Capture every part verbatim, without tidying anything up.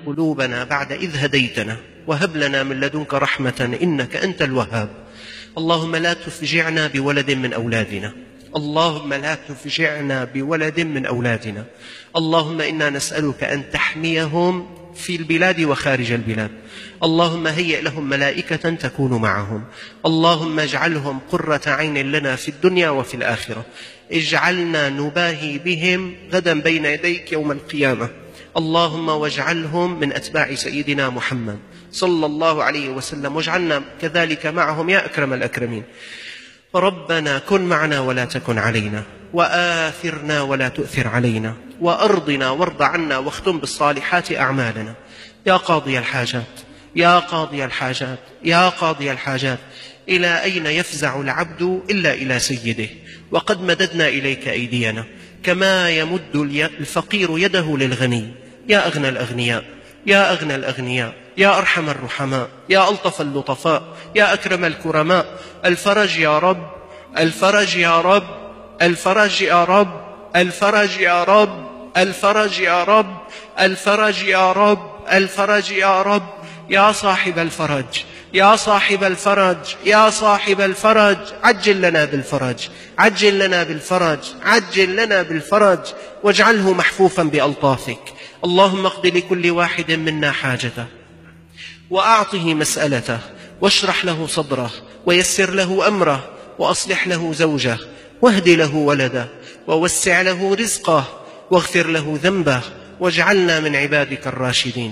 قلوبنا بعد إذ هديتنا وهب لنا من لدنك رحمة إنك أنت الوهاب. اللهم لا تفجعنا بولد من أولادنا، اللهم لا تفجعنا بولد من أولادنا. اللهم إنا نسألك أن تحميهم في البلاد وخارج البلاد. اللهم هيئ لهم ملائكة تكون معهم. اللهم اجعلهم قرة عين لنا في الدنيا وفي الآخرة. اجعلنا نباهي بهم غدا بين يديك يوم القيامة. اللهم واجعلهم من أتباع سيدنا محمد صلى الله عليه وسلم، واجعلنا كذلك معهم يا أكرم الأكرمين. ربنا كن معنا ولا تكن علينا، وآثرنا ولا تؤثر علينا، وأرضنا وارض عنا، واختم بالصالحات أعمالنا. يا قاضي الحاجات، يا قاضي الحاجات، يا قاضي الحاجات، إلى أين يفزع العبد إلا إلى سيده؟ وقد مددنا إليك أيدينا كما يمد الفقير يده للغني. يا أغنى الأغنياء، يا أغنى الأغنياء، يا أرحم الرحماء، يا ألطف اللطفاء، يا أكرم الكرماء، الفرج يا رب، الفرج يا رب، الفرج يا رب، الفرج يا رب، الفرج يا رب، الفرج يا رب، الفرج يا رب. يا صاحب الفرج، يا صاحب الفرج، يا صاحب الفرج، عجل لنا بالفرج، عجل لنا بالفرج، عجل لنا بالفرج، واجعله محفوفا بألطافك. اللهم اقض لكل واحد منا حاجته، وأعطه مسألته، واشرح له صدره، ويسر له أمره، وأصلح له زوجه، واهد له ولده، ووسع له رزقه، واغفر له ذنبه، واجعلنا من عبادك الراشدين.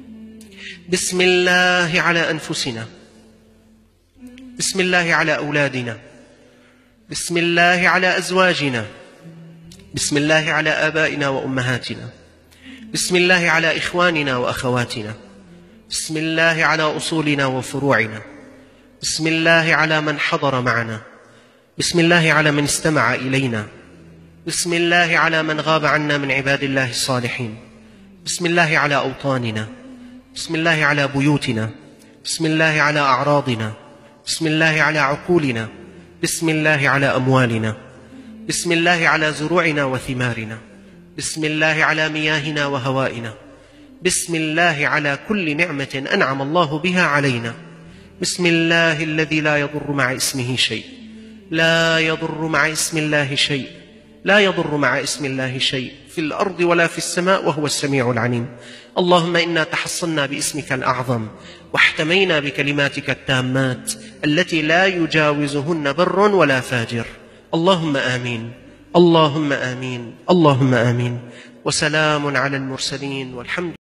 بسم الله على أنفسنا، بسم الله على أولادنا، بسم الله على أزواجنا، بسم الله على آبائنا وأمهاتنا، بسم الله على إخواننا وأخواتنا، بسم الله على أصولنا وفروعنا، بسم الله على من حضر معنا، بسم الله على من استمع إلينا، بسم الله على من غاب عنا من عباد الله الصالحين، بسم الله على أوطاننا، بسم الله على بيوتنا، بسم الله على أعراضنا، بسم الله على عقولنا، بسم الله على أموالنا، بسم الله على زروعنا وثمارنا، بسم الله على مياهنا وهوائنا، بسم الله على كل نعمة أنعم الله بها علينا. بسم الله الذي لا يضر مع اسمه شيء، لا يضر مع اسم الله شيء، لا يضر مع اسم الله شيء في الأرض ولا في السماء، وهو السميع العليم. اللهم إنا تحصنا باسمك الأعظم، واحتمينا بكلماتك التامات التي لا يجاوزهن بر ولا فاجر. اللهم آمين، اللهم آمين، اللهم آمين. وسلام على المرسلين والحمد